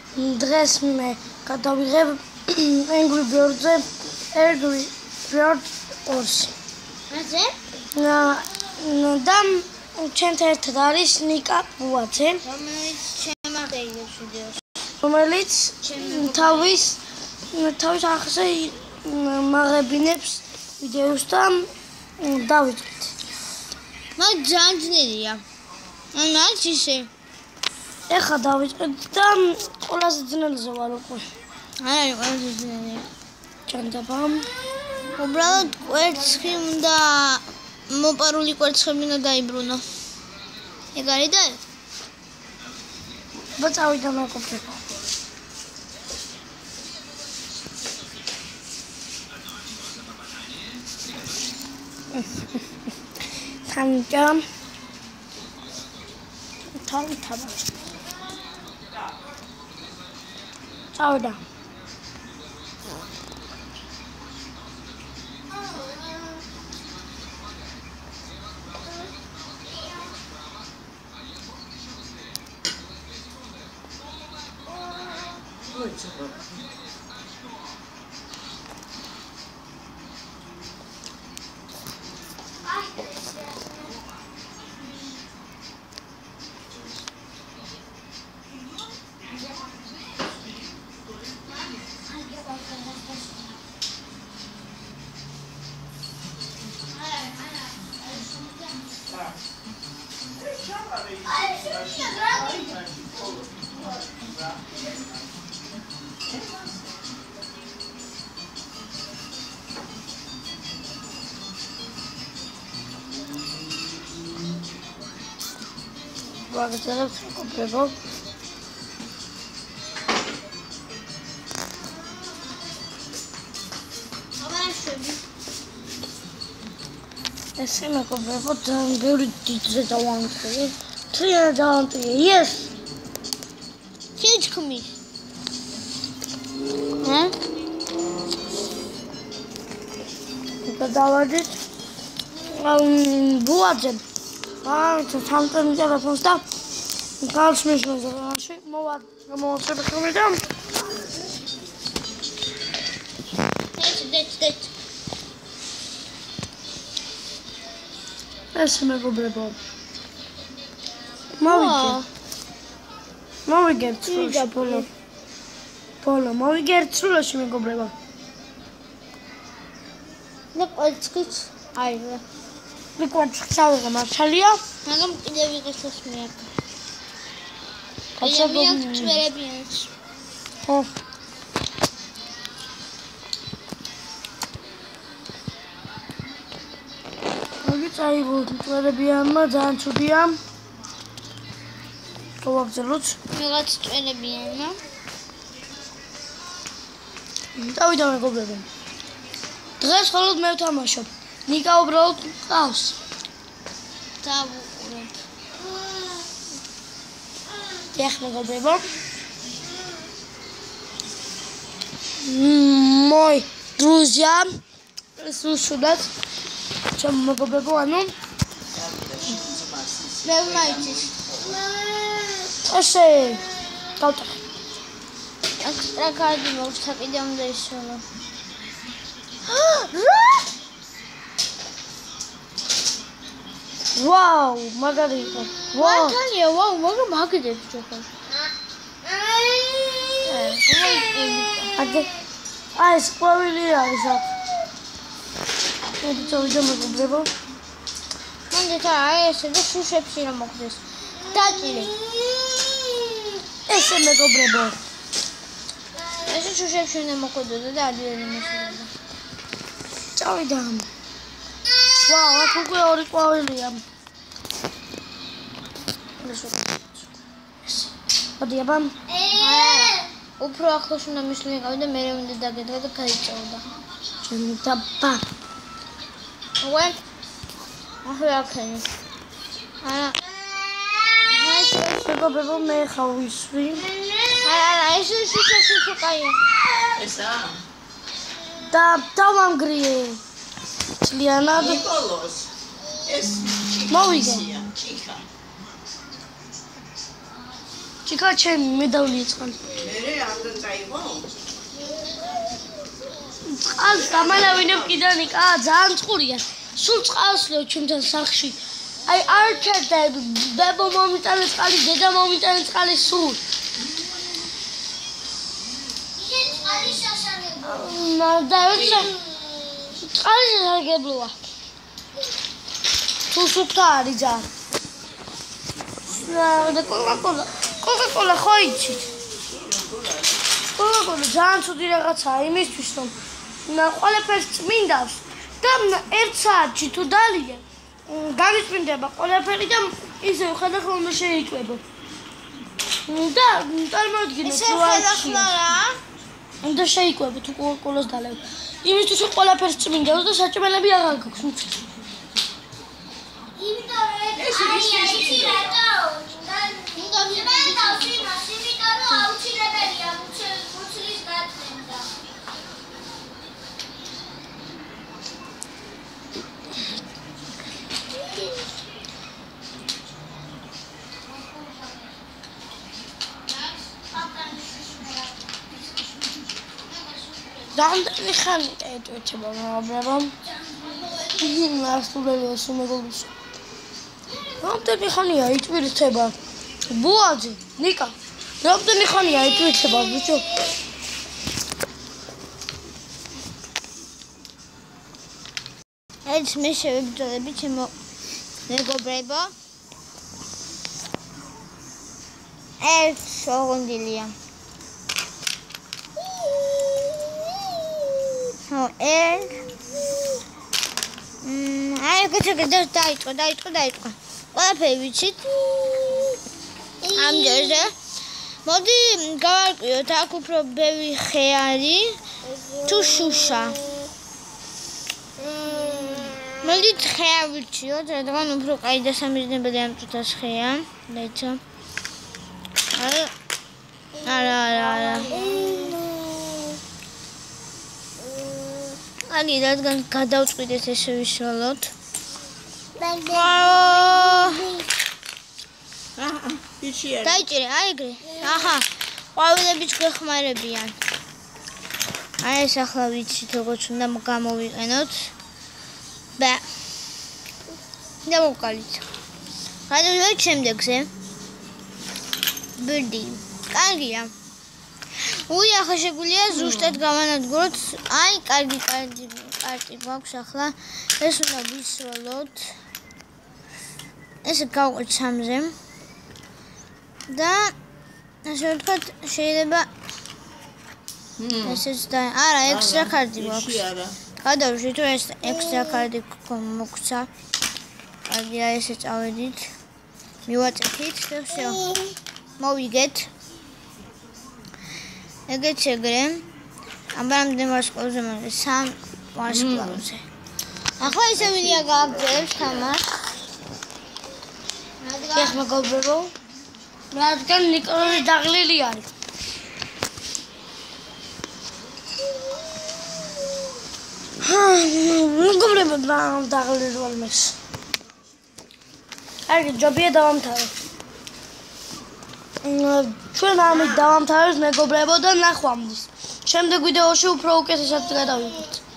დღეს მე გადავიღებ Angry Birds-ზე Angry Bird 2-ს. ასე? და ჩემთან ერთად არის ნიკა ბუაძე, რომელიც შემადგენლობს ვიდეოს. რომელიც თავის ახზე მაღებინებს ვიდეოს და დავიწყეთ. მაგ ძალიან ძნელია. მაინც ისე. ეხლა დავიწყეთ და ყველაზე ძნელზე ვარ უკვე. აი, ყველაზე ძნელია. ჭანდაბა. უბრალოდ კვერცხი უნდა მოპარული კვერცხები უნდა დაიბრუნო. ეგ არის და წავიდა მეკობრება. სამჯა თავი წავიდა. ვაგრძელებთ მეკობრებო. ესე მეკობრებო ძალიან ბევრი დიდზე დავანტყე. თრიანა დავანტყე. Yes. შეჭქმის. გადავარდით ბუაძე. სამწევი ტელეფონს და გალსმის მეზრაში მოვაწევი და დეთ ეს მეგობრებო მოვიგებთ პოლო მოვიგებთ სულაში მეგობრებო. და კვერცხიც აიღე. კვერცხს ავიღე მართალია, მაგრამ კიდევ ვიღეს მეაკ. კაცებობ ჭვერებიანს. ხო. წაიღოთ ჭვერებიანმა, ძალიან ცუდია. გავაგზავნოთ. რაღაც ჭვერებიანმა. დავიდა მეგობრებო. დღეს მხოლოდ მე ვთამაშობ. ნიკა უბრალოდ ყავს. დავუყურებ. ეხ მეგობრებო. Мой друзья, слушают. Чем мегоბრებო, ანუ მე ვმაიცის. ესე გავტეხე. ექსტრა კარდი მოვსა კიდე უნდა ისროლო. ვაუ, მაგარი იყო. ვაუ. მართალია, ვაუ, მაგრამ მაგდებს ჯოხო. აი, ეს ყვავილი არის აქ. წავიდა მეგობრებო. მანდ აი ესე და შუშებში რომ მოხდეს. დაჭირე. ესე მეგობრებო. ესე შუშებში უნდა მოხდოდა და ადრე მოსულოდა. წავიდა. ვაუ, აქ უკვე ორი ყვავილია. მოდი აბა. უფრო ახლოს უნდა მისვლიყავი და მე უნდა დაგედგა და გაიწოვდა. ჩემი დაბა. Ué? Ahora aqui. მეგობრებო, მე ხავ ისვი. ეს შუშა კაია. ესა? და დავამგრიე. ძლიანად. ნიკოლოს. ეს მოვიგე. ჩიკა. ჩიკა ჩემი მე დავლიე წყალ. მე წყალს დამალავინებ კიდე ნიკა, ძალიან წყურია. სულ წყალს ლო ჩემთან სახლში. აი არ ჩერდა ბებო მომიტანე წყალი, დედა მომიტანე წყალი სულ. წყალი სასარგებლოა. და წყალი სასარგებლოა. თუ სუფთა არის ძალიან. და კოკაკოლა ხო იცით? კოკაკოლა ძალიან ცუდი რაღაცაა იმისთვის რომ ყველაფერს წმინდავს და 1 საათში თუ დალია გამიწმინდება ყველაფერი და ისე ხედახლა უნდა შეიკვებო. და წარმოიდგინეთ რომ ხედახლა რა? უნდა შეიკვებო თუ კოკაკოლას დალევ. იმისთვის რომ ყველაფერს წმინდავს და საჭმელები აღარ გაქვს მუცით. Dandani xan etveçeba mabram. Nastulelo sumegolus. Dandani xania itvirteba. Buadzi, Nika. Dandani xania itvirteba, bicho. ეს მე შევებრძოლები ჩემო მეგობრებო. ეს ოღონდილია. დაიწყო. ყველაფერი ვიცით. ამჯერზე მოდი გავარკვიოთ აქ უფრო ბევრი ხე არის თუ შუშა. მოდით ხე ავირჩიოთ, რადგან უფრო კაი დასამიზნებელი ამ წუთას ხეა. დაიწყო. არა. Ალი რადგან გადავწყვიტეთ ესე ვიშალოთ. დაიჭირე, აი ეგრე. აჰა. ყვავილებიც გვეხმარებიან. აი ეს ახლა ვიცით როგორც უნდა გამოვიყენოთ. და მოვყალით. გადავიდეთ შემდეგზე. ბირდი. კარგია. უი ახლა შეგვიძლია ზუსტად გავანადგუროთ. აი, კარგი კარტი გვაქვს ახლა. ეს უნდა ვისროლოთ. ესე გავყვეთ 3-ზე. და ასე ვთქვათ, შეიძლება ესეც და არა, ექსტრა კარტი გვაქვს. გადავშით თუ ეს ექსტრა კარტი მოგცა. კარგია, ესე წავედით. მივაწეთით და всё. მოვიგეთ. ეგეც ეგრე. ამბამდე ვარსკვლავზე მაგრამ 3 ვარსკვლავზე. ახლა ისე ვინია გააგზავნებს თამაშს. ეხ მეგობრებო. რადგან ნიკოლოზი დაღლილი არის. მეგობრებო დაღლილი ვარ. აი ჯობია დავამთავრე. ჩვენ ამით დავამთავრეთ მეგობრებო და ნახვამდის. შემდეგ ვიდეოში უფრო უკეთესად გადავიდეთ.